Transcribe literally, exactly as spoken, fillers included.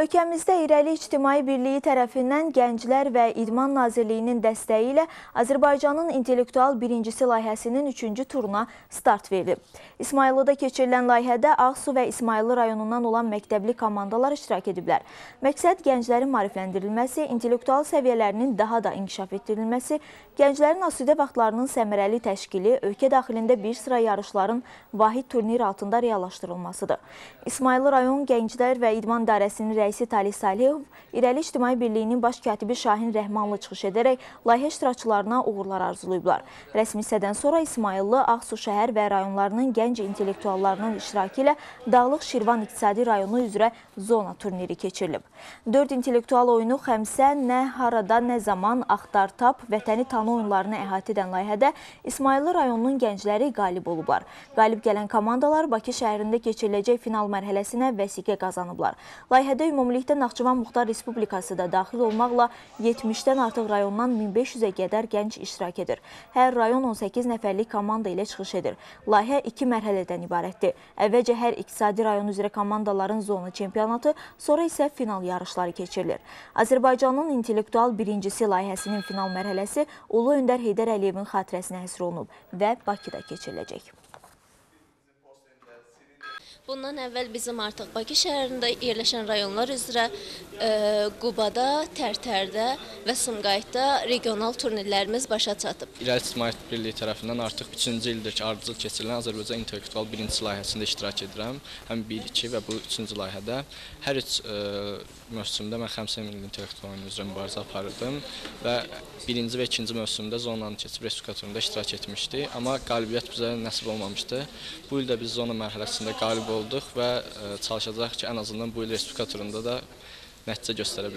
Ölkəmizdə İrəli İctimai Birliyi tərəfindən Gənclər və İdman Nazirliyinin dəstəyi ilə Azərbaycanın İntellektual Birincisi layihəsinin üçüncü turuna start verilib. İsmayıllıda keçirilən layihədə Ağsu və İsmayıllı rayonundan olan məktəbli komandalar iştirak ediblər. Məqsəd gənclərin maarifləndirilməsi, intellektual səviyyələrinin daha da inkişaf etdirilməsi, gənclərin asudə vaxtlarının səmərəli təşkili, ölkə daxilində bir sıra yarışların vahid turnir altında reallaşdırılmasıdır. İsmayıllı rayon Gənclər və İdman İdarəsinin rəisi Talih Salihov İrəli İctimai Birliyinin baş katibi Şahin Rəhmanlı çıxış edərək layihə iştirakçılarına uğurlar arzulayıblar. Rəsmi hissədən sonra İsmayıllı, Ağsu şəhər və rayonlarının gənc intellektuallarının iştirakı ilə Dağlıq Şirvan İqtisadi rayonu üzrə zona turniri keçirilib. Dörd intellektual oyunu xəmsə, nə harada, nə zaman, axtar tap, vətəni tanı oyunlarını əhatə edən layihədə İsmayıllı rayonunun gəncləri qalib olublar. Qalib gələn komandalar Bakı şəhərində keçiriləcək final mərhələsinə vəsiqə qazanıblar. Layihədə ümumilikdə Naxçıvan Muxtar Respublikası da daxil olmaqla yetmişdən artıq rayondan min beş yüzə qədər gənc iştirak edir. Hər rayon on səkkiz nəfərlik komanda ilə çıxış edir. Layihə iki mərhələdən ibarətdir. Əvvəlcə hər iqtisadi rayon üzrə komandaların zona çempionatı, sonra isə final yarışları keçirilir. Azərbaycanın İntellektual Birincisi layihəsinin final mərhələsi Ulu Öndər Heydər Əliyevin xatirəsinə həsr olunub və Bakıda keçiriləcək. Bundan əvvəl bizim artıq Bakı şəhərində yerləşən rayonlar üzrə e, Qubada, Tərtərdə və Sumqayıtda regional turnirlərimiz başa çatıb. İrəli İctimai Birliyi tərəfindən artıq üçüncü ildir ki, ardıcıl keçirilən Azərbaycan İntellektual Birincisi layihəsində iştirak edirəm. Həm bir, iki və bu üçüncü layihədə. Hər üç e, mövsümdə mən xəmsə milli intellektual oyunu üzrə mübarizə aparırdım və birinci və ikinci mövsümdə zonanı keçib Respublika turunda iştirak etmişdi. Amma qalibiyyət bizə nəsib olmamışdı. Bu il də biz zona mərhələsində qalib olduq və çalışacaq ki, ən azından bu il Respublika turunda da nəticə göstərə bilərik.